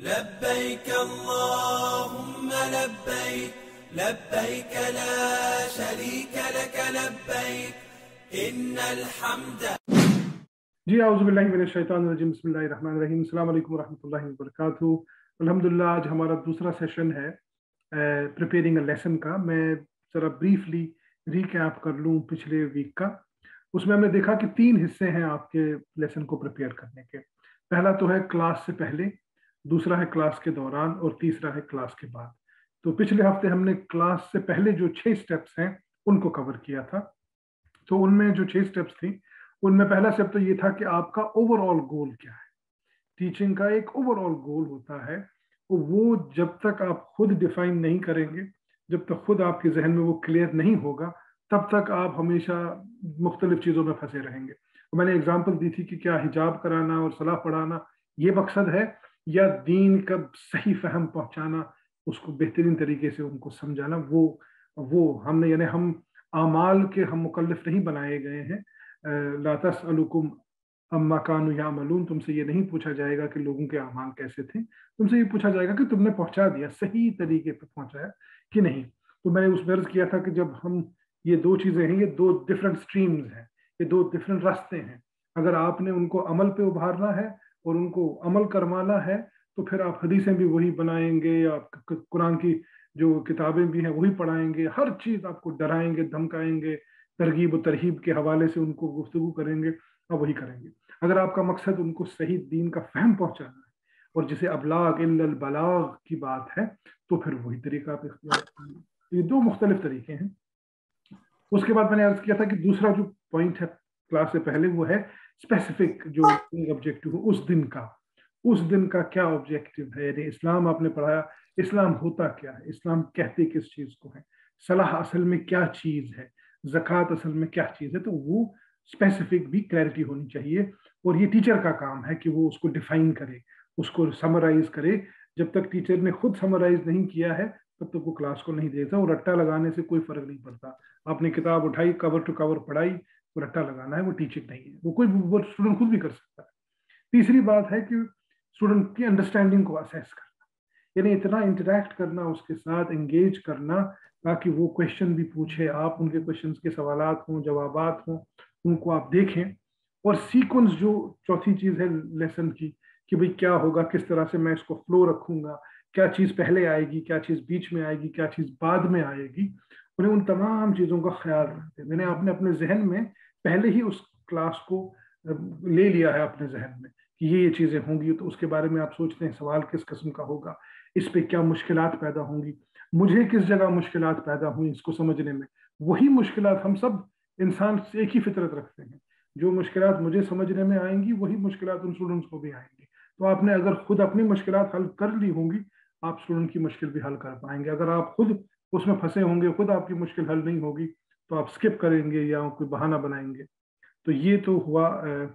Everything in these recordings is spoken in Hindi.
लब्बैक अल्लाहुम्मा लब्बैक लब्बैक ला शरीक लक लब्बैक इन्नल हम्द। जी आऊज़ु बिल्लाहि मिनश शैतानिर रजीम बिस्मिल्लाहिर रहमानिर रहीम। अस्सलाम वालेकुम रहमतुल्लाहि व बरकातुहू। अल्हम्दुलिल्लाह आज हमारा दूसरा सेशन है प्रिपेयरिंग अ लेसन का। मैं ज़रा ब्रीफली रिकैप कर लूँ पिछले वीक का। उसमें हमने देखा कि 3 हिस्से हैं आपके लेसन को प्रिपेयर करने के। पहला तो है क्लास से पहले, दूसरा है क्लास के दौरान और तीसरा है क्लास के बाद। तो पिछले हफ्ते हमने क्लास से पहले जो 6 स्टेप्स हैं उनको कवर किया था। तो उनमें जो 6 स्टेप्स थी उनमें पहला स्टेप तो ये था कि आपका ओवरऑल गोल क्या है। टीचिंग का एक ओवरऑल गोल होता है, तो वो जब तक आप खुद डिफाइन नहीं करेंगे, जब तक खुद आपके जहन में वो क्लियर नहीं होगा, तब तक आप हमेशा मुख्तलिफ चीज़ों में फंसे रहेंगे। तो मैंने एग्जांपल दी थी कि क्या हिजाब कराना और सलाह पढ़ाना ये मकसद है, या दीन का सही फहम पहुंचाना, उसको बेहतरीन तरीके से उनको समझाना। वो हमने यानी हम आमाल के हम मुकल्लफ नहीं बनाए गए हैं। ला तसअलुकुम अम्मा कानू यामलून, तुमसे ये नहीं पूछा जाएगा कि लोगों के अमाल कैसे थे, तुमसे ये पूछा जाएगा कि तुमने पहुंचा दिया, सही तरीके पर पहुंचाया कि नहीं। तो मैंने उसमें अर्ज किया था कि जब हम ये 2 चीजें हैं, ये 2 डिफरेंट स्ट्रीम्स हैं, ये 2 डिफरेंट रास्ते हैं। अगर आपने उनको अमल पे उभारना है और उनको अमल करवाना है, तो फिर आप हदीसें भी वही बनाएंगे, या कुरान की जो किताबें भी हैं वही पढ़ाएंगे, हर चीज आपको डराएंगे, धमकाएंगे, तरगीब और तरहीब के हवाले से उनको गुफ्तगू करेंगे, आप वही करेंगे। अगर आपका मकसद उनको सही दीन का फहम पहुंचाना है और जिसे अबलाग इल्लल बलाग की बात है, तो फिर वही तरीका आप इख्तियार करेंगे। ये 2 मुख्तलिफ तरीके हैं। उसके बाद मैंने अर्ज किया था कि दूसरा जो पॉइंट है क्लास से पहले, वो है स्पेसिफिक जो ऑब्जेक्टिव उस दिन का क्या ऑब्जेक्टिव है। यानी इस्लाम आपने पढ़ाया, इस्लाम होता क्या है, इस्लाम कहते किस चीज को है, सलाह असल में क्या चीज है, ज़कात असल में क्या चीज है। तो वो स्पेसिफिक भी क्लैरिटी होनी चाहिए, और ये टीचर का काम है कि वो उसको डिफाइन करे, उसको समराइज करे। जब तक टीचर ने खुद समराइज नहीं किया है, तब तक वो क्लास को नहीं देता। और रट्टा लगाने से कोई फर्क नहीं पड़ता। आपने किताब उठाई, कवर टू कवर पढ़ाई, वो रट्टा लगाना है, वो टीचिंग नहीं है। वो स्टूडेंट खुद भी कर सकता है। तीसरी बात है कि स्टूडेंट की अंडरस्टैंडिंग को असेस करना, यानी इतना इंटरेक्ट करना, उसके साथ एंगेज करना, ताकि वो क्वेश्चन भी पूछे, आप उनके क्वेश्चंस के सवालात हों, जवाबात हों, उनको आप देखें। और सीक्वेंस जो चौथी चीज है लेसन की, कि भाई क्या होगा, किस तरह से मैं इसको फ्लो रखूंगा, क्या चीज पहले आएगी, क्या चीज बीच में आएगी, क्या चीज बाद में आएगी, उन्हें उन तमाम चीजों का ख्याल रखते हैं। मैंने आपने अपने जहन में पहले ही उस क्लास को ले लिया है अपने जहन में कि ये चीजें होंगी, तो उसके बारे में आप सोचते हैं सवाल किस किस्म का होगा, इस पे क्या मुश्किलात पैदा होंगी, मुझे किस जगह मुश्किलात पैदा हुई इसको समझने में। वही मुश्किलात हम सब इंसान से एक ही फितरत रखते हैं, जो मुश्किलात मुझे समझने में आएंगी वही मुश्किलात उन स्टूडेंट्स को भी आएंगी। तो आपने अगर खुद अपनी मुश्किलात हल कर ली होंगी, आप स्टूडेंट की मुश्किल भी हल कर पाएंगे। अगर आप खुद उसमें फंसे होंगे, खुद आपकी मुश्किल हल नहीं होगी, तो आप स्किप करेंगे या कोई बहाना बनाएंगे। तो ये तो हुआ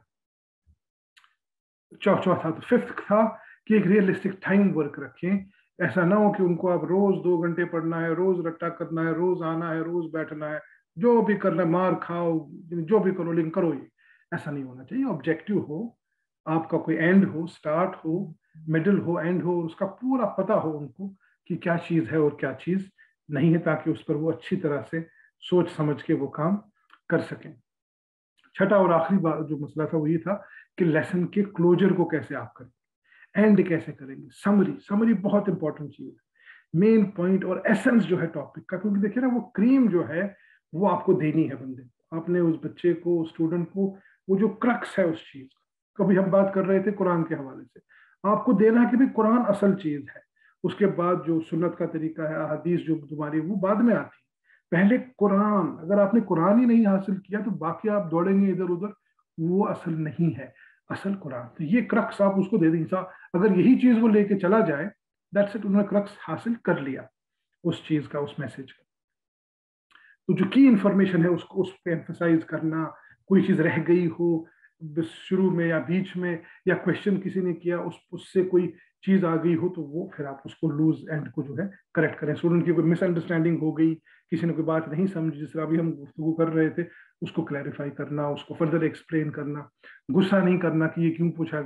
चौथा। तो फिफ्थ था कि एक रियलिस्टिक टाइम वर्क रखें। ऐसा ना हो कि उनको आप रोज 2 घंटे पढ़ना है, रोज रट्टा करना है, रोज आना है, रोज बैठना है, जो भी करना है, मार खाओ, जो भी करो, लेकिन करो ये। ऐसा नहीं होना चाहिए। ऑब्जेक्टिव हो, आपका कोई एंड हो, स्टार्ट हो, मिडिल हो, एंड हो, उसका पूरा पता हो उनको कि क्या चीज है और क्या चीज नहीं है, ताकि उस पर वो अच्छी तरह से सोच समझ के वो काम कर सकें। छठा और आखिरी बात जो मसला था वो ये था कि लेसन के क्लोजर को कैसे आप करेंगे, एंड कैसे करेंगे। समरी बहुत इंपॉर्टेंट चीज है, मेन पॉइंट और एसेंस जो है टॉपिक का। क्योंकि देखिए ना, वो क्रीम जो है वो आपको देनी है बंदे को, आपने उस बच्चे को, स्टूडेंट को, वो जो क्रक्स है उस चीज का। कभी हम बात कर रहे थे कुरान के हवाले से, आपको देना है कि भाई कुरान असल चीज है। उसके बाद जो सुन्नत का तरीका है, हदीस जो तुम्हारी, वो बाद में आती है। पहले कुरान, अगर आपने कुरान ही नहीं हासिल किया तो बाकी आप दौड़ेंगे इधर उधर, वो असल नहीं है। असल कुरान, तो ये क्रक्स आप उसको दे देंगे। अगर यही चीज वो लेके चला जाए, दैट्स इट, उन्होंने क्रक्स हासिल कर लिया उस चीज का, उस मैसेज का। तो जो की इंफॉर्मेशन है उसको उस पर एम्फेसाइज करना, कोई चीज रह गई हो शुरू में या बीच में, या क्वेश्चन किसी ने किया उससे कोई चीज आ गई हो, तो वो फिर आप उसको लूज एंड को जो है करेक्ट करें। स्टूडेंट की कोई मिसअंडरस्टैंडिंग हो गई, किसी ने कोई बात नहीं समझी, जिस तरह अभी हम गुफ्तगू कर रहे थे, उसको क्लैरिफाई करना, उसको फर्दर एक्सप्लेन करना। गुस्सा नहीं करना कि ये क्यों पूछा गया,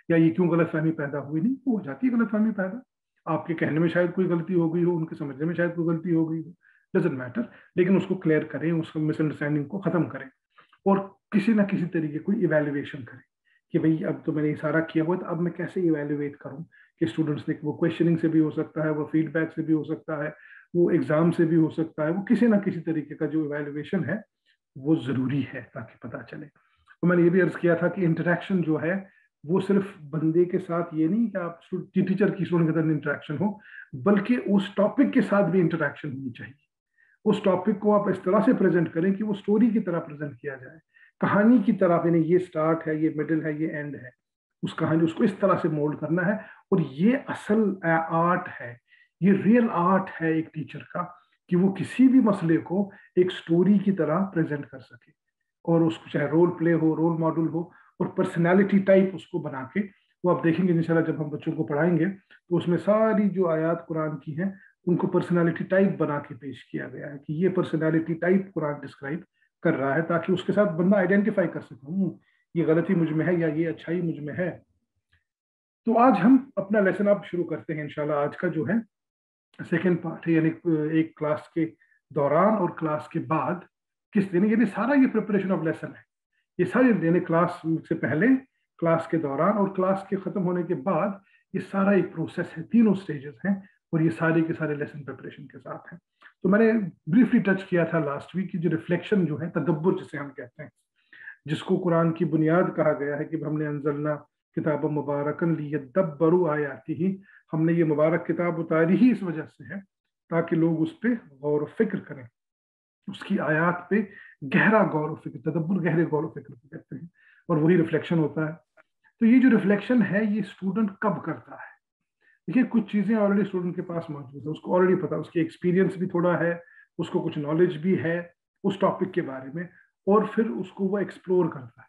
या ये क्यों गलतफहमी पैदा हुई, नहीं, वो हो जाती है गलतफहमी पैदा। आपके कहने में शायद कोई गलती हो गई हो, उनके समझने में शायद कोई गलती हो गई हो, डजेंट मैटर, लेकिन उसको क्लियर करें, उसको मिसअंडरस्टैंडिंग को खत्म करें और किसी ना किसी तरीके कोई इवेल्युएशन करें कि भाई अब तो मैंने सारा किया हुआ है, तो अब मैं कैसे इवेल्युएट करूं कि स्टूडेंट्स ने, वो क्वेश्चनिंग से भी हो सकता है, वो फीडबैक से भी हो सकता है, वो एग्जाम से भी हो सकता है, वो किसी ना किसी तरीके का जो इवेल्युएशन है वो जरूरी है ताकि पता चले। तो मैंने ये भी अर्ज किया था कि इंटरेक्शन जो है वो सिर्फ बंदे के साथ ये नहीं कि आप टीचर की स्टूडेंट के साथ इंटरेक्शन हो, बल्कि उस टॉपिक के साथ भी इंटरेक्शन होनी चाहिए। उस टॉपिक को आप इस तरह से प्रेजेंट करें कि वो स्टोरी की तरह प्रेजेंट किया जाए, कहानी की तरह, यानी ये स्टार्ट है, ये मिडिल है, ये एंड है, उस कहानी उसको इस तरह से मोल्ड करना है। और ये असल आर्ट है, ये रियल आर्ट है एक टीचर का, कि वो किसी भी मसले को एक स्टोरी की तरह प्रेजेंट कर सके, और उसको चाहे रोल प्ले हो, रोल मॉडल हो, और पर्सनैलिटी टाइप उसको बना के, वो आप देखेंगे इंशाल्लाह जब हम बच्चों को पढ़ाएंगे तो उसमें सारी जो आयात कुरान की हैं उनको पर्सनैलिटी टाइप बना के पेश किया गया है कि ये पर्सनैलिटी टाइप कुरान डिस्क्राइब कर रहा है, ताकि उसके साथ बंदा आइडेंटिफाई कर सके, ये गलती मुझ में है या ये अच्छाई मुझ में है। तो आज हम अपना लेसन आप शुरू करते हैं इंशाल्लाह। आज का जो है सेकेंड पार्ट है, यानी एक क्लास के दौरान और क्लास के बाद किस दिन, यानी सारा ये प्रिपरेशन ऑफ लेसन है, ये सारी, यानी क्लास से पहले, क्लास के दौरान और क्लास के खत्म होने के बाद, ये सारा एक प्रोसेस है, तीनों स्टेजेस हैं, और ये सारे के सारे लेसन प्रिपरेशन के साथ हैं। तो मैंने ब्रीफली टच किया था लास्ट वीक की जो रिफ्लेक्शन जो है, तदब्बुर जिसे हम कहते हैं, जिसको कुरान की बुनियाद कहा गया है कि हमने अंजलना किताब मुबारकन लियद्दब्बरू आयातिही, हमने ये मुबारक किताब उतारी ही इस वजह से है ताकि लोग उस पर गौर फिक्र करें, उसकी आयात पे गहरा गौर फिक्र, तदब्बुर गहरे गौर फिक्र कहते हैं, और वही रिफ्लेक्शन होता है। तो ये जो रिफ्लेक्शन है ये स्टूडेंट कब करता है? देखिए, कुछ चीजें ऑलरेडी स्टूडेंट के पास मौजूद है, उसको ऑलरेडी पता, उसकी एक्सपीरियंस भी थोड़ा है, उसको कुछ नॉलेज भी है उस टॉपिक के बारे में, और फिर उसको वो एक्सप्लोर करता है।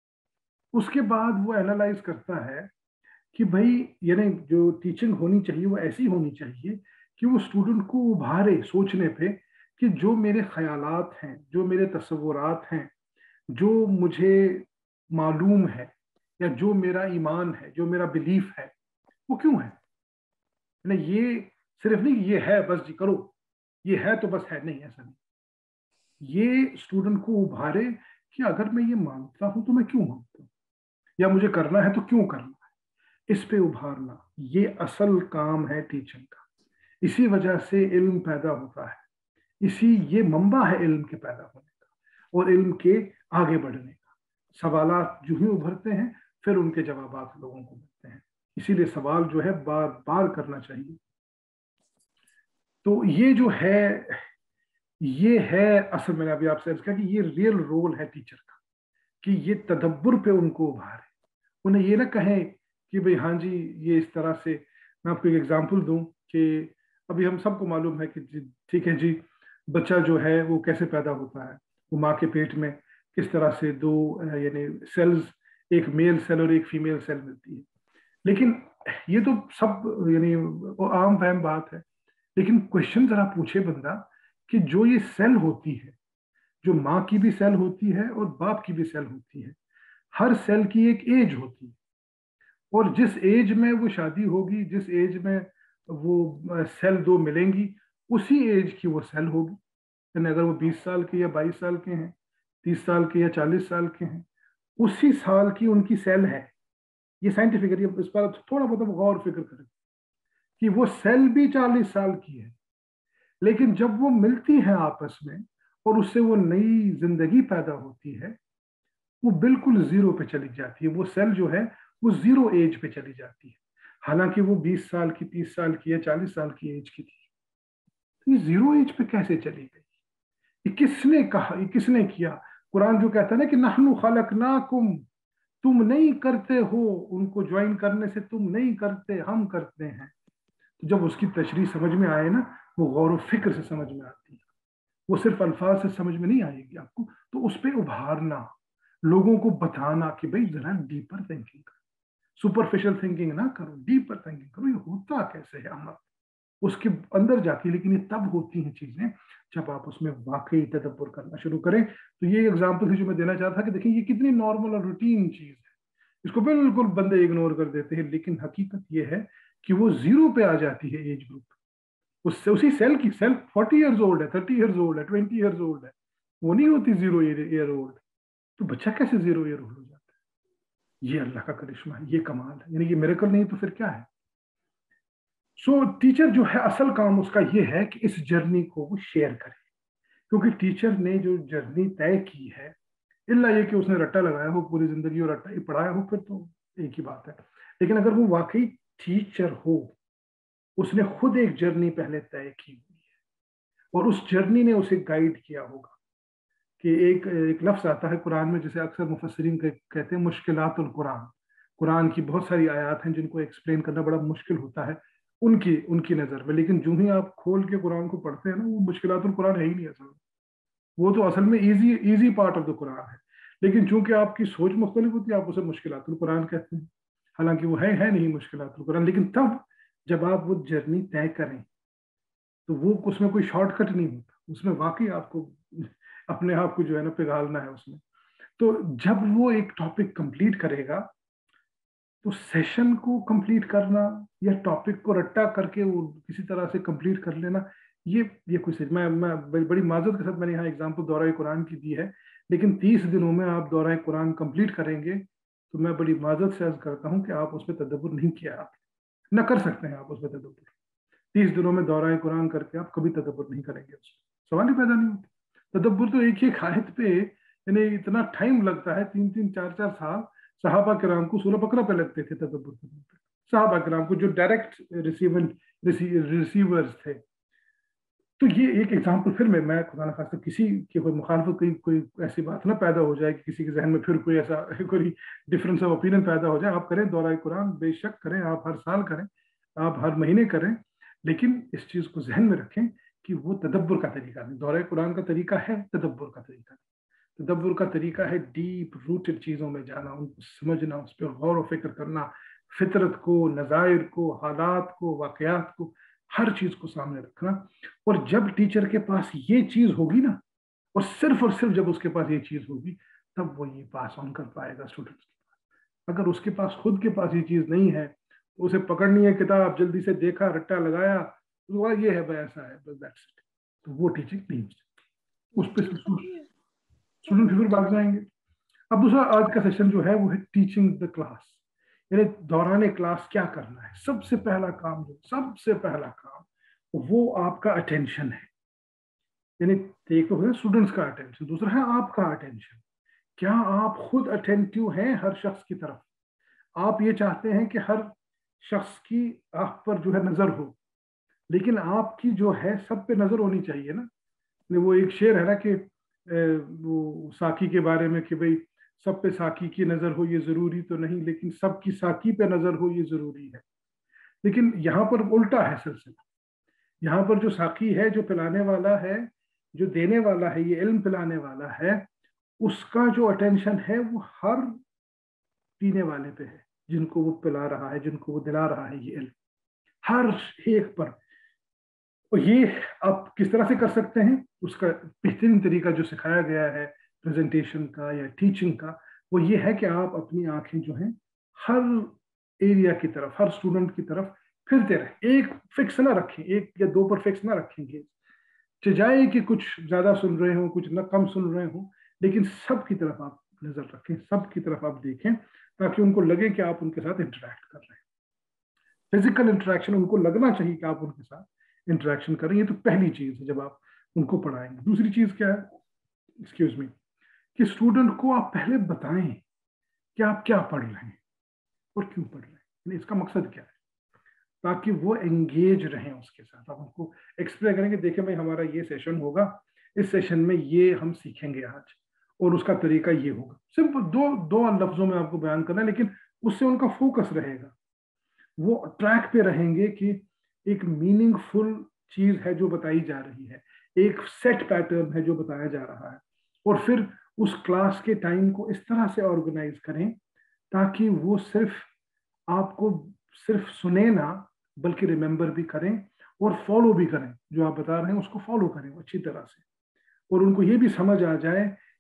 उसके बाद वो एनालाइज करता है कि भाई, यानी जो टीचिंग होनी चाहिए वो ऐसी होनी चाहिए कि वो स्टूडेंट को उभारे सोचने पे कि जो मेरे ख्यालात हैं, जो मेरे तस्वुरात हैं, जो मुझे मालूम है, या जो मेरा ईमान है, जो मेरा बिलीफ है, वो क्यों है। नहीं, ये सिर्फ नहीं ये है बस जी करो, ये है तो बस है, नहीं, ऐसा नहीं। ये स्टूडेंट को उभारे कि अगर मैं ये मानता हूं तो मैं क्यों मानता हूं, या मुझे करना है तो क्यों करना है, इस पे उभारना, ये असल काम है टीचिंग का। इसी वजह से इल्म पैदा होता है, ये मंबा है इल्म के पैदा होने का और इल्म के आगे बढ़ने का। सवालात जो ही उभरते हैं फिर उनके जवाबात लोगों को मिलते हैं, इसीलिए सवाल जो है बार बार करना चाहिए। तो ये जो है, ये है असल, मैंने अभी आपसे अर्ज किया कि ये रियल रोल है टीचर का, कि ये तदब्बुर पे उनको उभारे, उन्हें ये ना कहें कि भाई हाँ जी ये इस तरह से। मैं आपको एक एग्जांपल दूं कि अभी हम सबको मालूम है कि ठीक है जी, बच्चा जो है वो कैसे पैदा होता है, वो माँ के पेट में किस तरह से दो यानी सेल्स, एक मेल सेल और एक फीमेल सेल मिलती है। लेकिन ये तो सब यानी आम फहम बात है, लेकिन क्वेश्चन जरा पूछे बंदा कि जो ये सेल होती है, जो माँ की भी सेल होती है और बाप की भी सेल होती है, हर सेल की एक एज होती है, और जिस एज में वो शादी होगी, जिस एज में वो सेल दो मिलेंगी, उसी एज की वो सेल होगी। यानी अगर वो 20 साल के या 22 साल के हैं, 30 साल के या 40 साल के हैं, उसी साल की उनकी सेल है। ये साइंटिफिकली इस पर थोड़ा बहुत गौर फिक्र करें कि वो सेल भी 40 साल की है, लेकिन जब वो मिलती है आपस में और उससे वो नई जिंदगी पैदा होती है, वो बिल्कुल जीरो पे चली जाती है। वो सेल जो है वो जीरो एज पे चली जाती है, हालांकि वो 20 साल की, 30 साल की या 40 साल की एज की थी। तो ये जीरो एज पे कैसे चली गई? ये किसने कहा, ये किसने किया? कुरान जो कहता है ना कि नहनु खलकनाकुम, तुम नहीं करते हो, उनको ज्वाइन करने से तुम नहीं करते, हम करते हैं। तो जब उसकी तशरीह समझ में आए ना, वो गौर व फिक्र से समझ में आती है, वो सिर्फ अल्फाज से समझ में नहीं आएगी आपको। तो उस पर उभारना, लोगों को बताना कि भाई जरा डीपर थिंकिंग करो, सुपरफिशियल थिंकिंग ना करो, डीपर थिंकिंग करो, ये होता कैसे है अमल, उसके अंदर जाती है। लेकिन ये तब होती हैं चीजें जब आप उसमें वाकई तदब्बर करना शुरू करें। तो ये एग्जाम्पल जो मैं देना चाहता था कि देखिए ये कितनी नॉर्मल और रूटीन चीज है, इसको बिल्कुल बंदे इग्नोर कर देते हैं, लेकिन हकीकत ये है कि वो 0 पे आ जाती है एज ग्रुप। उससे उसी सेल की, सेल 40 ईयर्स ओल्ड है, 30 ईयर्स ओल्ड है, 20 ईयर्स ओल्ड है, वो नहीं होती 0 ईयर ओल्ड। तो बच्चा कैसे 0 ईयर ओल्ड हो जाता है? ये अल्लाह का करिश्मा है, ये कमाल है, यानी ये मिरेकल नहीं तो फिर क्या है? सो टीचर जो है, असल काम उसका ये है कि इस जर्नी को वो शेयर करे, क्योंकि टीचर ने जो जर्नी तय की है, इल्ला ये कि उसने रट्टा लगाया हो पूरी जिंदगी और रट्टा ही पढ़ाया हो, फिर तो एक ही बात है। लेकिन अगर वो वाकई टीचर हो, उसने खुद एक जर्नी पहले तय की हुई है और उस जर्नी ने उसे गाइड किया होगा। कि एक एक लफ्ज आता है कुरान में, जिसे अक्सर मुफस्सिरीन कहते हैं मुश्किलातुल कुरान। कुरान की बहुत सारी आयत हैं जिनको एक्सप्लेन करना बड़ा मुश्किल होता है उनकी उनकी नज़र में, लेकिन जो ही आप खोल के कुरान को पढ़ते हैं ना, वो मुश्किलातुल कुरान है ही नहीं असल में। वो तो असल में easy easy part of the Quran है, लेकिन चूंकि आपकी सोच मुख्तलिफ होती है, आप उसे मुश्किलातुल कुरान कहते हैं। हालांकि वो है नहीं मुश्किलातुल कुरान, लेकिन तब जब आप वो जर्नी तय करें तो वो उसमें कोई शॉर्टकट नहीं होता, उसमें वाकई आपको अपने आप को जो है ना पिघालना है उसमें। तो जब वो एक टॉपिक कंप्लीट करेगा, तो सेशन को कंप्लीट करना या टॉपिक को रट्टा करके वो किसी तरह से कंप्लीट कर लेना, ये कोई सही, मैं बड़ी माजरत के साथ मैंने यहाँ एग्जाम्पल दौरा कुरान की दी है, लेकिन 30 दिनों में आप दौरा कुरान कंप्लीट करेंगे तो मैं बड़ी माजरत से अर्ज करता हूँ कि आप उसमें तदब्बर नहीं किया, आप न कर सकते हैं आप उसमें तदब्बर। 30 दिनों में दौरा कुरान करके आप कभी तदब्बर नहीं करेंगे, उसमें सवाल ही पैदा नहीं होता। तदब्बर तो एक ही आयत पे यानी इतना टाइम लगता है, 3-3 4-4 साल सहाबा किराम को सूरह बकरा पे लगते थे तदब्बर करने पे, सहाबा किराम को जो डायरेक्ट रिसीवर्स थे। तो ये एक एग्जाम्पल, फिर मैं खुदा न खास्ता किसी की कोई मुखालफत, कोई ऐसी बात ना पैदा हो जाए कि किसी के जहन में फिर कोई ऐसा कोई डिफरेंस ऑफ ओपिनियन पैदा हो जाए। आप करें दौरा कुरान, बेशक करें, आप हर साल करें, आप हर महीने करें, लेकिन इस चीज को जहन में रखें कि वो तदब्बर का तरीका नहीं, दौरा कुरान का तरीका है, तदब्बर का तरीका नहीं। तदब्बर का तरीका है डीप रूटेड चीजों में जाना, उनको समझना, उस पर गौर व फिक्र करना, फितरत को, नज़ायर को, हालात को, वाकयात को, हर चीज को सामने रखना। और जब टीचर के पास ये चीज होगी ना, और सिर्फ जब उसके पास ये चीज होगी, तब वो ये पास ऑन कर पाएगा स्टूडेंट्स के पास। अगर उसके पास खुद के पास ये चीज नहीं है, तो उसे पकड़नी है किताब, जल्दी से देखा, रट्टा लगाया, तो ये है भाई, ऐसा है, बस दैट्स इट, तो वो टीचिंग नहीं हो सकती। उस पर स्टूडेंट फिर भाग जाएंगे। अब दूसरा आज का सेशन जो है वो है टीचिंग द क्लास, यानी दौरान क्लास क्या करना है। सबसे पहला काम, सबसे पहला काम वो आपका अटेंशन है। यानी एक तो है स्टूडेंट्स का अटेंशन, दूसरा है आपका अटेंशन। क्या आप खुद अटेंटिव हैं हर शख्स की तरफ? आप ये चाहते हैं कि हर शख्स की आप पर जो है नजर हो, लेकिन आपकी जो है सब पे नजर होनी चाहिए ना। वो एक शेर है ना कि वो साकी के बारे में कि भाई सब पे साकी की नजर हो ये जरूरी तो नहीं, लेकिन सबकी साकी पे नजर हो ये जरूरी है। लेकिन यहाँ पर उल्टा है सिलसिला। यहाँ पर जो साकी है, जो पिलाने वाला है, जो देने वाला है, ये इल्म पिलाने वाला है, उसका जो अटेंशन है वो हर पीने वाले पे है, जिनको वो पिला रहा है, जिनको वो दिला रहा है ये इल्म, हर एक पर। और ये आप किस तरह से कर सकते हैं, उसका बेहतरीन तरीका जो सिखाया गया है प्रेजेंटेशन का या टीचिंग का, वो ये है कि आप अपनी आंखें जो हैं हर एरिया की तरफ, हर स्टूडेंट की तरफ फिरते रहें। एक फिक्स ना रखें, एक या दो पर फिक्स ना रखेंगे, चाहे कि कुछ ज्यादा सुन रहे हो, कुछ ना कम सुन रहे हो, लेकिन सब की तरफ आप नजर रखें, सब की तरफ आप देखें, ताकि उनको लगे कि आप उनके साथ इंटरेक्ट कर रहे हैं। फिजिकल इंटरेक्शन, उनको लगना चाहिए कि आप उनके साथ इंटरेक्शन कर रहे हैं। ये तो पहली चीज है जब आप उनको पढ़ाएंगे। दूसरी चीज क्या है, एक्सक्यूज मी, कि स्टूडेंट को आप पहले बताएं कि आप क्या पढ़ रहे हैं और क्यों पढ़ रहे हैं, इसका मकसद क्या है, ताकि वो एंगेज रहें उसके साथ। आप उनको एक्सप्लेन करेंगे, देखिए भाई हमारा ये सेशन होगा, इस सेशन में ये हम सीखेंगे आज, और उसका तरीका ये होगा। सिंपल दो लफ्जों में आपको बयान करना है, लेकिन उससे उनका फोकस रहेगा, वो ट्रैक पे रहेंगे कि एक मीनिंगफुल चीज है जो बताई जा रही है, एक सेट पैटर्न है जो बताया जा रहा है। और फिर उस क्लास के टाइम को इस तरह से ऑर्गेनाइज करें ताकि वो सिर्फ आपको सिर्फ सुने ना, बल्कि रिमेंबर भी करें और फॉलो भी करें, जो आप बता रहे हैं उसको फॉलो करें अच्छी तरह से। और उनको ये भी समझ आ जाए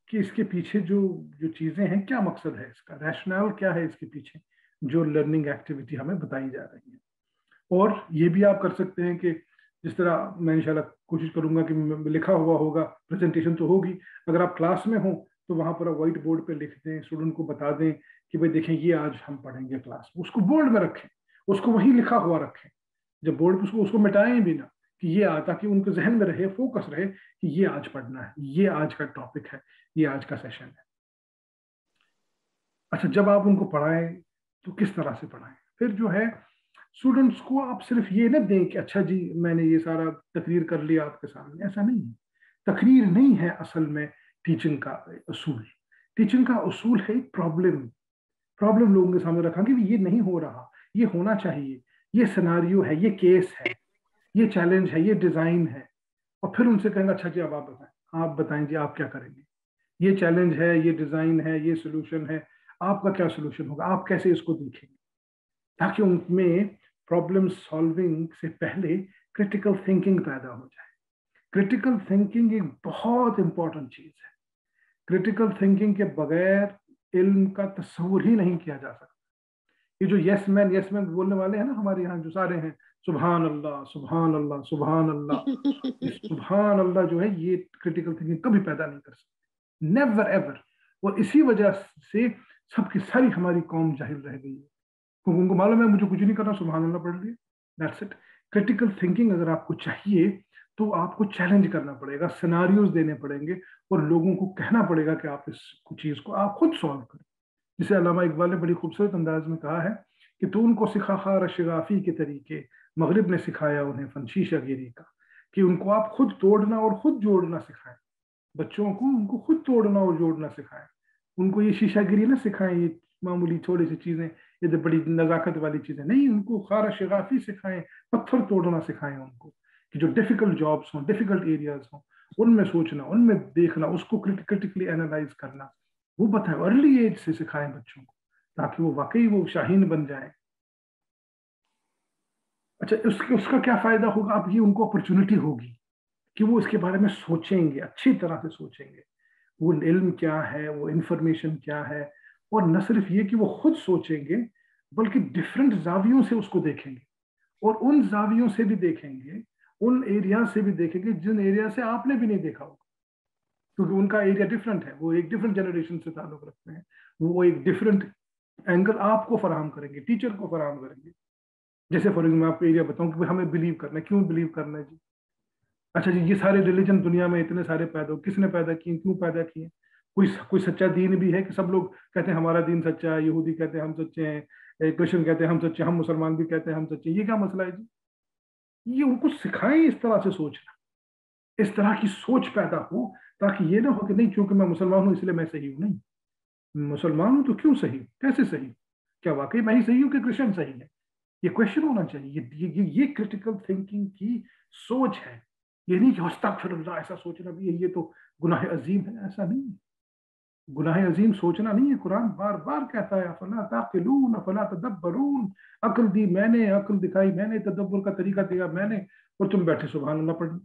कि इसके पीछे जो जो चीजें हैं, क्या मकसद है इसका, रैशनल क्या है इसके पीछे जो लर्निंग एक्टिविटी हमें बताई जा रही है। और ये भी आप कर सकते हैं कि जिस तरह मैं इंशाल्लाह कोशिश करूंगा कि लिखा हुआ होगा, प्रेजेंटेशन तो होगी, अगर आप क्लास में हो तो वहां पर व्हाइट बोर्ड पे लिख दें, स्टूडेंट को बता दें कि भाई देखें ये आज हम पढ़ेंगे क्लास, उसको बोर्ड में रखें, उसको वहीं लिखा हुआ रखें, जब बोर्ड पे उसको मिटाएं भी ना, कि ये ताकि उनके जहन में रहे, फोकस रहे कि ये आज पढ़ना है, ये आज का टॉपिक है, ये आज का सेशन है। अच्छा, जब आप उनको पढ़ाएं तो किस तरह से पढ़ाएं, फिर जो है स्टूडेंट्स को आप सिर्फ ये ना दें कि अच्छा जी मैंने ये सारा तकरीर कर लिया आपके सामने, ऐसा नहीं है। तकरीर नहीं है असल में टीचिंग का उसूल। टीचिंग का उसूल है प्रॉब्लम लोगों के सामने रखा कि ये नहीं हो रहा, ये होना चाहिए, ये सिनारियो है, ये केस है, ये चैलेंज है, ये डिजाइन है, और फिर उनसे कहेंगे अच्छा जी अब आप बताएं जी आप क्या करेंगे, ये चैलेंज है, ये डिजाइन है, ये सोल्यूशन है, आपका क्या सोल्यूशन होगा, आप कैसे इसको देखेंगे, ताकि उनमें प्रॉब्लम सॉल्विंग से पहले क्रिटिकल थिंकिंग पैदा हो जाए। क्रिटिकल थिंकिंग एक बहुत इंपॉर्टेंट चीज है। क्रिटिकल थिंकिंग के बगैर इल्म का तस्वुर ही नहीं किया जा सकता। ये जो यस मैन बोलने वाले हैं ना हमारे यहाँ जो सारे हैं, सुभान अल्लाह सुभान अल्लाह सुभान अल्लाह, सुभान अल्लाह जो है ये क्रिटिकल थिंकिंग कभी पैदा नहीं कर सकती, नेवर एवर। और इसी वजह से सबकी सारी हमारी कौम जाहिल रह गई है, क्योंकि उनको मालूम है मुझे कुछ नहीं करना, सुभान अल्लाह पढ़ लिया, दैट्स इट। क्रिटिकल थिंकिंग अगर आपको चाहिए तो आपको चैलेंज करना पड़ेगा, सिनारियोज देने पड़ेंगे, और लोगों को कहना पड़ेगा कि आप इस चीज को आप खुद सॉल्व करें। जिसे अल्लामा इकबाल ने बड़ी खूबसूरत अंदाज में कहा है कि तू उनको सिखा खार शिगाफी के तरीके, मगरिब ने सिखाया उन्हें फन शीशागिरी का, कि उनको आप खुद तोड़ना और खुद जोड़ना सिखाएं। बच्चों को उनको खुद तोड़ना और जोड़ना सिखाएं, उनको ये शीशागिरी ना सिखाएं, ये मामूली थोड़ी सी चीजें, ये तो बड़ी नजाकत वाली चीजें नहीं, उनको खारा शिगाफी सिखाएं, पत्थर तोड़ना सिखाएं उनको, कि जो डिफिकल्ट जॉब्स हों, डिफिकल्ट एरियाज हों, उनमें सोचना, उनमें देखना, उसको क्रिटिकली एनालाइज करना, वो बताएं, अर्ली एज से सिखाएं बच्चों को, ताकि वो वाकई वो शाहीन बन जाए। अच्छा, उसका क्या फायदा होगा, अब ये उनको अपॉर्चुनिटी होगी कि वो इसके बारे में सोचेंगे, अच्छी तरह से सोचेंगे, वो इल्म क्या है, वो इंफॉर्मेशन क्या है, और न सिर्फ ये कि वो खुद सोचेंगे बल्कि डिफरेंट जावियों से उसको देखेंगे, और उन जावियों से भी देखेंगे, उन एरिया से भी देखेंगे जिन एरिया से आपने भी नहीं देखा होगा, क्योंकि उनका एरिया डिफरेंट है, वो एक डिफरेंट जनरेशन से ताल्लुक रखते हैं, वो एक डिफरेंट एंगल आपको फराहम करेंगे, टीचर को फराहम करेंगे। जैसे फॉर एग्जाम्पल मैं आपको एरिया बताऊं कि हमें बिलीव करना है, क्यों बिलीव करना है जी, अच्छा जी ये सारे रिलीजन दुनिया में इतने सारे पैदा हो, किसने पैदा किए, क्यों पैदा किए, कोई सच्चा दीन भी है कि सब लोग कहते हैं हमारा दीन सच्चा है, यहूदी कहते हैं हम सच्चे हैं, क्रिश्चियन कहते हैं हम सच्चे, हम मुसलमान भी कहते हैं हम सच्चे, ये क्या मसला है जी। ये उनको सिखाएं इस तरह से सोचना, इस तरह की सोच पैदा हो, ताकि ये ना हो कि नहीं क्योंकि मैं मुसलमान हूं इसलिए मैं सही हूं। नहीं, मुसलमान हूं तो क्यों सही, कैसे सही, क्या वाकई मैं ही सही हूं कि क्रिश्चियन सही है, ये क्वेश्चन होना चाहिए। ये क्रिटिकल थिंकिंग की सोच है। ये नहीं कि अस्तगफिरुल्लाह ऐसा सोचना भी है, ये तो गुनाह अजीम है, ऐसा नहीं है। गुनाह अजीम सोचना नहीं है, कुरान बार बार कहता है अफला ताकिलून अफला तदब्बरून, अक्ल दी मैंने, अक्ल दिखाई मैंने, तदब्बर का तरीका दिया मैंने, और तुम बैठे सुभान अल्लाह पढ़।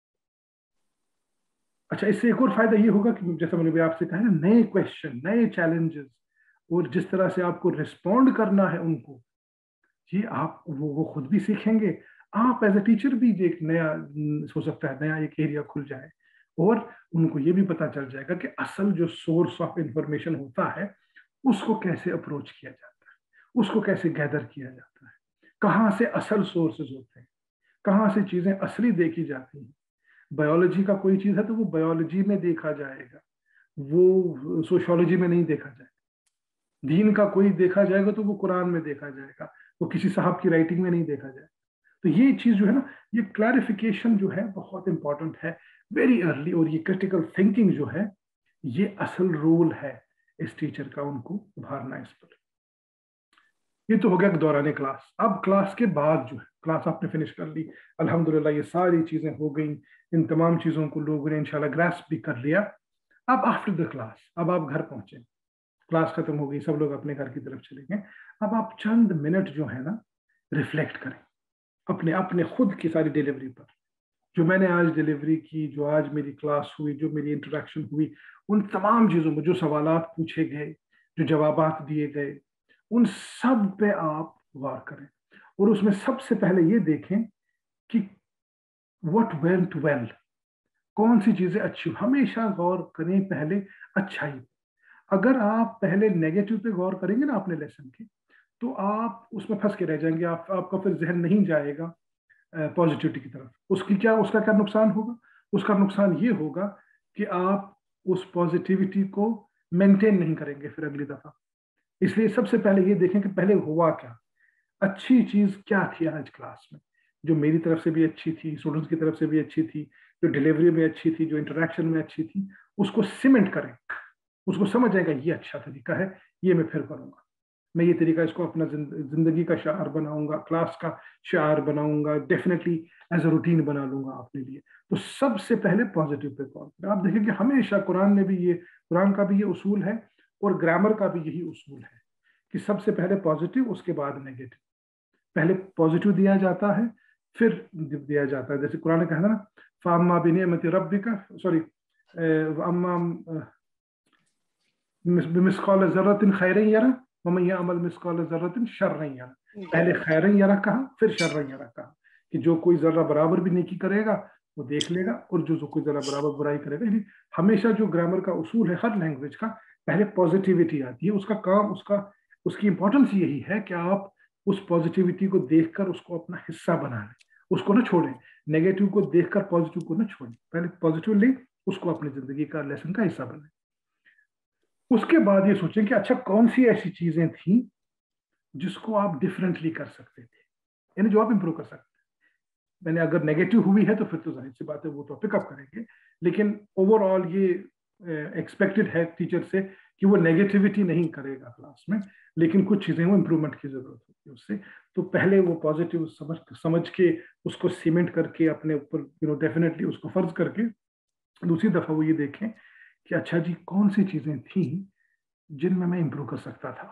अच्छा, इससे एक और फायदा ये होगा कि जैसा मैंने भी आपसे कहा ना, नए क्वेश्चन, नए चैलेंजेस, और जिस तरह से आपको रिस्पॉन्ड करना है उनको, जी आप वो खुद भी सीखेंगे, आप एज ए टीचर भी एक नया हो सकता है, नया एक एरिया खुल जाए, और उनको ये भी पता चल जाएगा कि असल जो सोर्स ऑफ इंफॉर्मेशन होता है उसको कैसे अप्रोच किया जाता है, उसको कैसे गैदर किया जाता है, कहाँ से असल सोर्सेज होते हैं, कहाँ से चीजें असली देखी जाती हैं। बायोलॉजी का कोई चीज है तो वो बायोलॉजी में देखा जाएगा, वो सोशियोलॉजी में नहीं देखा जाएगा। दीन का कोई देखा जाएगा तो वो कुरान में देखा जाएगा, वो किसी साहब की राइटिंग में नहीं देखा जाएगा। तो ये चीज जो है ना, ये क्लैरिफिकेशन जो है बहुत इंपॉर्टेंट है वेरी अर्ली, और ये क्रिटिकल थिंकिंग जो है ये असल रोल है इस टीचर का, उनको उभारना इस पर। ये तो हो गया दौरान क्लास। अब क्लास के बाद जो है, क्लास आपने फिनिश कर ली, अल्हम्दुलिल्लाह ये सारी चीजें हो गई, इन तमाम चीजों को लोगों ने इंशाल्लाह ग्रास्प भी कर लिया। अब आफ्टर द क्लास, अब आप घर पहुंचे, क्लास खत्म हो गई, सब लोग अपने घर की तरफ चले गए, अब आप चंद मिनट जो है ना रिफ्लेक्ट करें अपने अपने खुद की सारी डिलीवरी पर, जो मैंने आज डिलीवरी की, जो आज मेरी क्लास हुई, जो मेरी इंटरेक्शन हुई, उन तमाम चीज़ों में जो सवालात पूछे गए, जो जवाबात दिए गए, उन सब पे आप गौर करें और उसमें सबसे पहले ये देखें कि व्हाट वेंट वेल, कौन सी चीजें अच्छी। हमेशा गौर करें पहले अच्छाई। अगर आप पहले नेगेटिव पे गौर करेंगे ना अपने लेसन के, तो आप उसमें फंस के रह जाएंगे। आपका फिर जहन नहीं जाएगा पॉजिटिविटी की तरफ। उसका क्या नुकसान होगा? उसका नुकसान ये होगा कि आप उस पॉजिटिविटी को मेंटेन नहीं करेंगे फिर अगली दफा। इसलिए सबसे पहले ये देखें कि पहले हुआ क्या, अच्छी चीज क्या थी आज क्लास में, जो मेरी तरफ से भी अच्छी थी, स्टूडेंट्स की तरफ से भी अच्छी थी, जो डिलीवरी में अच्छी थी, जो इंटरेक्शन में अच्छी थी। उसको सीमेंट करें, उसको समझ आएगा ये अच्छा तरीका है, ये मैं फिर करूंगा, मैं ये तरीका इसको अपना जिंदगी का शार बनाऊंगा, क्लास का शार बनाऊंगा, डेफिनेटली एज अ रूटीन बना लूंगा अपने लिए। तो सबसे पहले पॉजिटिव पे कॉल करें। आप देखेंगे हमेशा कुरान का भी ये उसूल है और ग्रामर का भी यही उसूल है कि सबसे पहले पॉजिटिव, उसके बाद नेगेटिव। पहले पॉजिटिव दिया जाता है, फिर दिया जाता है। जैसे कुरान ने कहा ना, फाम्मा बिनिअमति रब्बिका, सॉरी, अम्मा मिस्काल ज़र्रतिन खैरन यरा वमन यअमल मिस्काल ज़र्रतिन शर्रन यरा। पहले खैरन यरा कहा, फिर शर्रन यरा कहा कि जो कोई जर्रा बराबर भी नेकी करेगा वो देख लेगा, और जो कोई जरा बराबर बुराई करेगा। यानी हमेशा जो ग्रामर का उसूल है हर लैंग्वेज का, पहले पॉजिटिविटी आती है। उसका काम, उसकी इंपॉर्टेंस यही है कि आप उस पॉजिटिविटी को देखकर उसको अपना हिस्सा बना लें, उसको ना छोड़ें। नेगेटिव को देखकर पॉजिटिव को ना छोड़ें, पहले पॉजिटिव लें, उसको अपनी जिंदगी का लेसन का हिस्सा बनाएं। उसके बाद ये सोचें कि अच्छा कौन सी ऐसी चीजें थी जिसको आप डिफरेंटली कर सकते थे, यानी जो आप इंप्रूव कर सकते हैं। मैंने अगर नेगेटिव हुई है तो फिर तो जाहिर सी बात है वो तो पिकअप करेंगे, लेकिन ओवरऑल ये एक्सपेक्टेड है टीचर से कि वो नेगेटिविटी नहीं करेगा क्लास में, लेकिन कुछ चीजें वो इंप्रूवमेंट की जरूरत होती है उससे। तो पहले वो पॉजिटिव समझ के उसको सीमेंट करके अपने ऊपर डेफिनेटली उसको फर्ज करके दूसरी दफा वो ये देखें कि अच्छा जी कौन सी चीजें थी जिनमें मैं इंप्रूव कर सकता था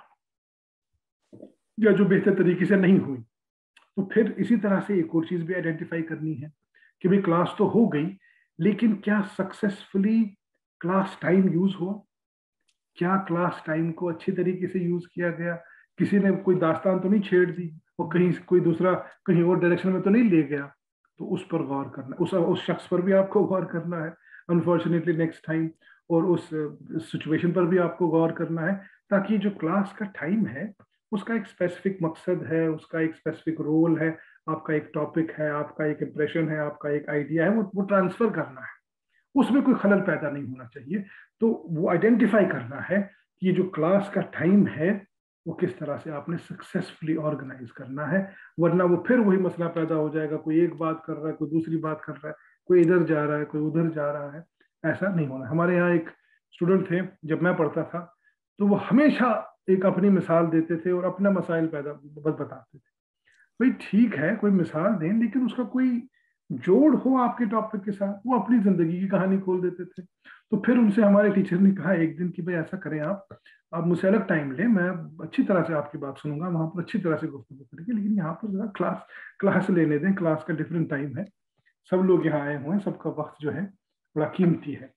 या जो बेहतर तरीके से नहीं हुई। तो फिर इसी तरह से एक और चीज भी आइडेंटिफाई करनी है कि भाई क्लास तो हो गई, लेकिन क्या सक्सेसफुली क्लास टाइम यूज हुआ, क्या क्लास टाइम को अच्छी तरीके से यूज किया गया, किसी ने कोई दास्तान तो नहीं छेड़ दी और कहीं कोई दूसरा कहीं और डायरेक्शन में तो नहीं ले गया। तो उस पर गौर करना, उस शख्स पर भी आपको गौर करना है अनफॉर्चुनेटली नेक्स्ट टाइम, और उस सिचुएशन पर भी आपको गौर करना है, ताकि जो क्लास का टाइम है उसका एक स्पेसिफिक मकसद है, उसका एक स्पेसिफिक रोल है, आपका एक टॉपिक है, आपका एक इंप्रेशन है, आपका एक आइडिया है, वो ट्रांसफर करना है, उसमें कोई खलल पैदा नहीं होना चाहिए। तो वो आइडेंटिफाई करना है कि ये जो क्लास का टाइम है वो किस तरह से आपने सक्सेसफुली ऑर्गेनाइज करना है, वरना वो फिर वही मसला पैदा हो जाएगा, कोई एक बात कर रहा है, कोई दूसरी बात कर रहा है, कोई इधर जा रहा है, कोई उधर जा रहा है। ऐसा नहीं होना। हमारे यहाँ एक स्टूडेंट थे जब मैं पढ़ता था, तो वो हमेशा एक अपनी मिसाल देते थे और अपना मसाइल पैदा बताते थे। भाई ठीक है कोई मिसाल दें, लेकिन उसका कोई जोड़ हो आपके टॉपिक के साथ। वो अपनी जिंदगी की कहानी खोल देते थे। तो फिर उनसे हमारे टीचर ने कहा एक दिन कि भाई ऐसा करें, आप मुझसे अलग टाइम लें, मैं अच्छी तरह से आपकी बात सुनूंगा, वहां पर अच्छी तरह से गुफ्तगू करेंगे, लेकिन यहाँ पर जरा क्लास लेने दें, क्लास का डिफरेंट टाइम है, सब लोग यहाँ आए हुए हैं, सबका वक्त जो है बड़ा कीमती है।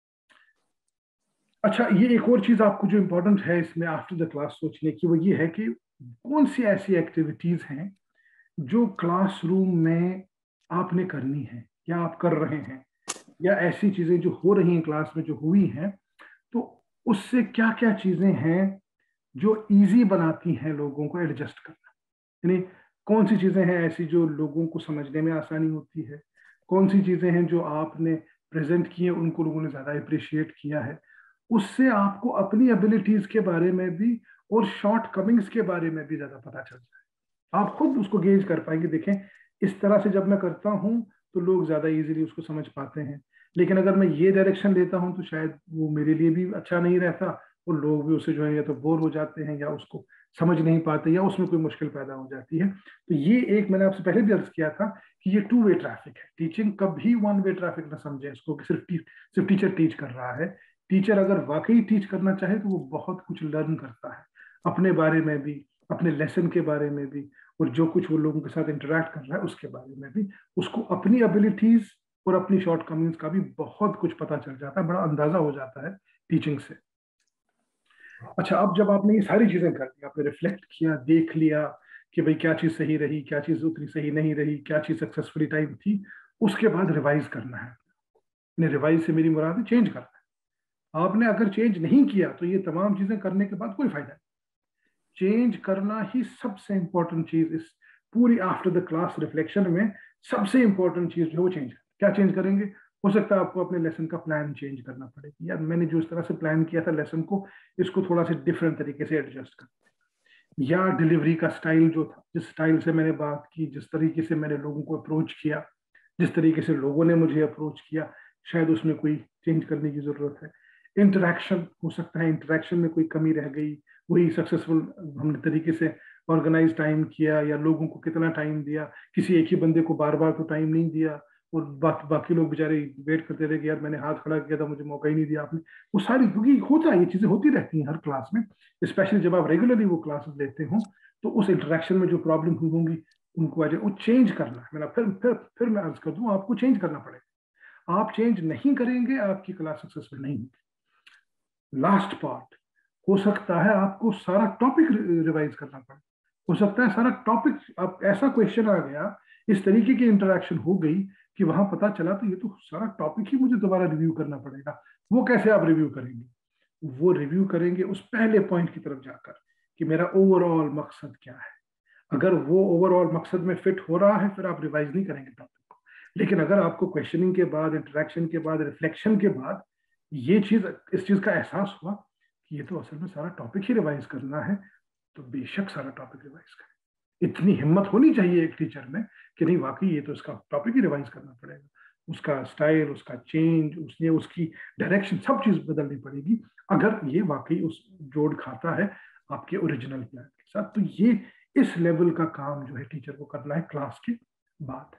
अच्छा, ये एक और चीज आपको जो इंपॉर्टेंट है इसमें आफ्टर द क्लास सोचने की, वो ये है कि कौन सी ऐसी एक्टिविटीज हैं जो क्लासरूम में आपने करनी है या आप कर रहे हैं, या ऐसी चीजें जो हो रही हैं क्लास में, जो हुई हैं, तो उससे क्या क्या चीजें हैं जो इजी बनाती हैं लोगों को एडजस्ट करना। यानी कौन सी चीजें हैं ऐसी जो लोगों को समझने में आसानी होती है, कौन सी चीजें हैं जो आपने प्रेजेंट की है उनको लोगों ने ज्यादा अप्रिशिएट किया है। उससे आपको अपनी एबिलिटीज के बारे में भी और शॉर्ट कमिंग्स के बारे में भी ज्यादा पता चल जाए। आप खुद उसको गेज कर पाएंगे, देखें इस तरह से जब मैं करता हूं तो लोग ज्यादा इजीली उसको समझ पाते हैं, लेकिन अगर मैं ये डायरेक्शन लेता हूं तो शायद वो मेरे लिए भी अच्छा नहीं रहता, और लोग भी उससे जो है या तो बोर हो जाते हैं या उसको समझ नहीं पाते या उसमें कोई मुश्किल पैदा हो जाती है। तो ये एक मैंने आपसे पहले भी अर्ज किया था कि ये 2 वे ट्रैफिक है। टीचिंग कभी 1 वे ट्रैफिक ना समझे इसको कि सिर्फ टीचर टीच कर रहा है। टीचर अगर वाकई टीच करना चाहे तो वो बहुत कुछ लर्न करता है, अपने बारे में भी, अपने लेसन के बारे में भी, और जो कुछ वो लोगों के साथ इंटरेक्ट कर रहा है उसके बारे में भी, उसको अपनी एबिलिटीज और अपनी शॉर्टकमिंग्स का भी बहुत कुछ पता चल जाता है, बड़ा अंदाजा हो जाता है टीचिंग से। अच्छा, अब जब आपने ये सारी चीजें कर ली, आपने रिफ्लेक्ट किया, देख लिया कि भाई क्या चीज सही रही, क्या चीज उतनी सही नहीं रही, क्या चीज सक्सेसफुली टाइम थी, उसके बाद रिवाइज करना है। रिवाइज से मेरी मुराद है चेंज करना है। आपने अगर चेंज नहीं किया तो ये तमाम चीजें करने के बाद कोई फायदा नहीं। चेंज करना ही सबसे इंपॉर्टेंट चीज इस पूरी आफ्टर द क्लास रिफ्लेक्शन में, सबसे इंपॉर्टेंट चीज जो है वो चेंज। क्या चेंज करेंगे? हो सकता है आपको अपने लेसन का प्लान चेंज करना पड़े, यार मैंने जो इस तरह से प्लान किया था लेसन को, इसको थोड़ा सा डिफरेंट तरीके से एडजस्ट कर, या डिलीवरी का स्टाइल जो था, जिस स्टाइल से मैंने बात की, जिस तरीके से मैंने लोगों को अप्रोच किया, जिस तरीके से लोगों ने मुझे अप्रोच किया, शायद उसमें कोई चेंज करने की जरूरत है। इंटरेक्शन, हो सकता है इंटरेक्शन में कोई कमी रह गई, वही सक्सेसफुल हमने तरीके से ऑर्गेनाइज टाइम किया, या लोगों को कितना टाइम दिया, किसी एक ही बंदे को बार बार तो टाइम नहीं दिया, और बाकी लोग बेचारे वेट करते रहे कि यार मैंने हाथ खड़ा किया था, मुझे मौका ही नहीं दिया आपने। वो सारी, क्योंकि होता है, ये चीजें होती रहती हैं हर क्लास में, स्पेशली जब आप रेगुलरली वो क्लासेस लेते हो, तो उस इंटरेक्शन में जो प्रॉब्लम हुई होंगी उनको वो चेंज करना है। मैंने फिर मैं अर्ज कर दूं, आपको चेंज करना पड़ेगा। आप चेंज नहीं करेंगे, आपकी क्लास सक्सेसफुल नहीं होगी। लास्ट पार्ट, हो सकता है आपको सारा टॉपिक रिवाइज करना पड़े, हो सकता है सारा टॉपिक, आप ऐसा क्वेश्चन आ गया, इस तरीके की इंटरेक्शन हो गई कि वहां पता चला तो ये तो सारा टॉपिक ही मुझे दोबारा रिव्यू करना पड़ेगा। वो कैसे आप रिव्यू करेंगे? वो रिव्यू करेंगे उस पहले पॉइंट की तरफ जाकर कि मेरा ओवरऑल मकसद क्या है। अगर वो ओवरऑल मकसद में फिट हो रहा है, फिर आप रिवाइज नहीं करेंगे टॉपिक को। लेकिन अगर आपको क्वेश्चनिंग के बाद, इंटरेक्शन के बाद, रिफ्लेक्शन के बाद ये चीज, इस चीज का एहसास हुआ कि ये तो असल में सारा टॉपिक ही रिवाइज करना है, तो बेशक सारा टॉपिक रिवाइज करें। इतनी हिम्मत होनी चाहिए एक टीचर में कि नहीं वाकई ये तो इसका टॉपिक ही रिवाइज करना पड़ेगा, उसका स्टाइल, उसका चेंज, उसकी डायरेक्शन, सब चीज बदलनी पड़ेगी अगर ये वाकई उस जोड़ खाता है आपके ओरिजिनल प्लान के साथ। तो ये इस लेवल का काम जो है टीचर को करना है क्लास के बाद।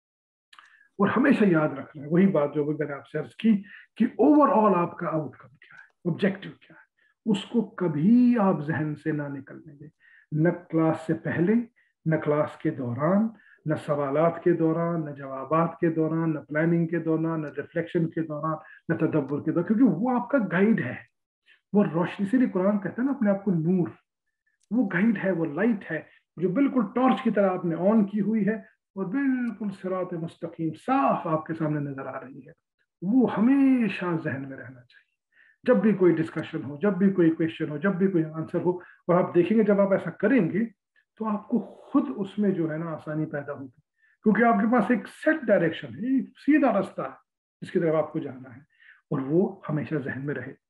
और हमेशा याद रखना है वही बात जो मैंने आपसे अर्ज की कि ओवरऑल आपका आउटकम क्या है, ऑब्जेक्टिव क्या है, उसको कभी आप जहन से ना निकलने दें। न क्लास से पहले, न क्लास के दौरान, न सवालात के दौरान, न जवाबात के दौरान, न प्लानिंग के दौरान, न रिफ्लेक्शन के दौरान, न तदब्बर के दौरान, क्योंकि वो आपका गाइड है, वो रोशनी से। कुरान कहता है ना अपने आप को नूर, वो गाइड है, वो लाइट है जो बिल्कुल टॉर्च की तरह आपने ऑन की हुई है और बिल्कुल सिरात मुस्तकीम साफ आपके सामने नजर आ रही है। वो हमेशा जहन में रहना चाहिए। जब भी कोई डिस्कशन हो, जब भी कोई क्वेश्चन हो, जब भी कोई आंसर हो, और आप देखेंगे जब आप ऐसा करेंगे तो आपको खुद उसमें जो है ना आसानी पैदा होगी, क्योंकि आपके पास एक सेट डायरेक्शन है, एक सीधा रास्ता है जिसकी तरफ आपको जाना है, और वो हमेशा जहन में रहे।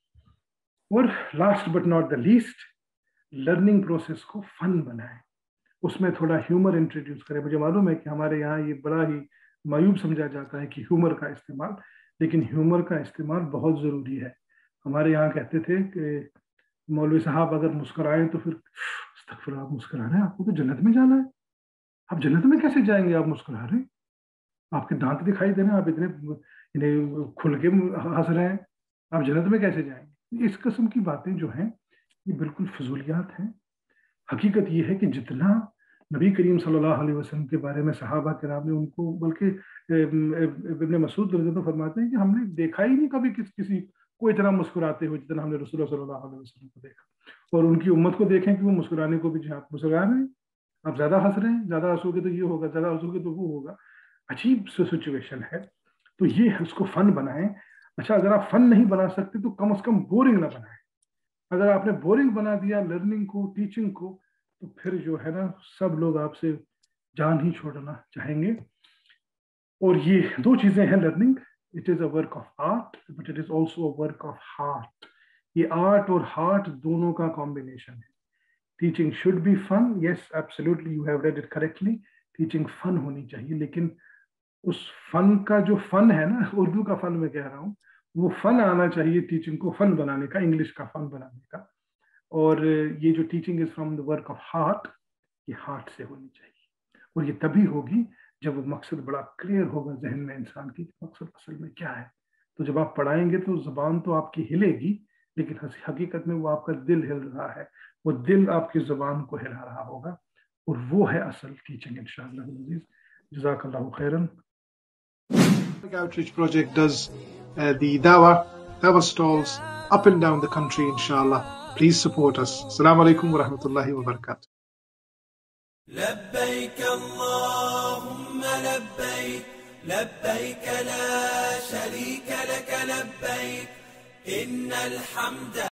और last but not the least, learning process को फन बनाएं, उसमें थोड़ा ह्यूमर इंट्रोड्यूस करें। मुझे मालूम है कि हमारे यहाँ ये बड़ा ही मायूब समझा जाता है कि ह्यूमर का इस्तेमाल, लेकिन ह्यूमर का इस्तेमाल बहुत ज़रूरी है। हमारे यहाँ कहते थे कि मौलवी साहब अगर मुस्कुराएं तो फिर अस्तगफुरुल्लाह, आप मुस्कुरा रहे हैं, आपको तो जन्नत में जाना है, आप जन्नत में कैसे जाएंगे, आप मुस्कुरा रहे हैं, आपके दांत दिखाई दे रहे हैं, आप इतने खुल के हंस रहे हैं, आप जन्नत में कैसे जाएंगे? इस किस्म की बातें जो हैं ये बिल्कुल फजूलियात हैं। हकीकत ये है कि जितना नबी करीम सल्लल्लाहु अलैहि वसल्लम के बारे में सहाबा किराम ने उनको, बल्कि इब्ने मसूद रज़ियल्लाहु अन्हु फरमाते हैं कि हमने देखा ही नहीं कभी किसी को इतना मुस्कुराते हुए जितना हमने रसूल सल्लल्लाहु अलैहि वसल्लम को देखा। और उनकी उम्मत को देखें कि वो मुस्कुराने को भी, जहाँ आप मुस्कुरा रहे हैं, आप ज्यादा हंस रहे हैं, ज्यादा हंसोगे तो ये होगा, ज्यादा हंसोगे तो वो होगा। अजीब सिचुएशन है। तो ये उसको फन बनाएं। अच्छा, अगर आप फन नहीं बना सकते तो कम से कम बोरिंग ना बनाएं। अगर आपने बोरिंग बना दिया लर्निंग को, टीचिंग को, तो फिर जो है ना सब लोग आपसे जान ही छोड़ना चाहेंगे। और ये दो चीजें हैं learning, it is a work of art but it is also a work of heart. ये आर्ट और हार्ट दोनों का कॉम्बिनेशन है। Teaching should be fun, yes absolutely, you have read it correctly. Teaching fun होनी चाहिए, लेकिन उस फन का जो फन है ना, उर्दू का फन मैं कह रहा हूँ, वो फन आना चाहिए टीचिंग को फन बनाने का, इंग्लिश का फन बनाने का। और ये जो teaching is from the work of heart, ये हार्ट से होनी चाहिए। और ये तभी होगी जब वो मकसद बड़ा क्लियर होगा जहन में इंसान की, मकसद असल में क्या है। तो जब आप पढ़ाएंगे तो जुबान तो आपकी हिलेगी, लेकिन हकीकत में वो आपका दिल हिल रहा है, वो दिल आपकी जुबान को हिला रहा होगा। और वो है असल टीचिंग इंशाअल्लाह अज़ीज़। जज़ाकल्लाहु खैरन। Outreach Project does the Dawah stalls up and down the country, inshallah. Please support us. Assalamu alaikum wa rahmatullahi wa barakatuh. لبيك اللهم لبيك لبيك لا شريك لك لبيك إن الحمد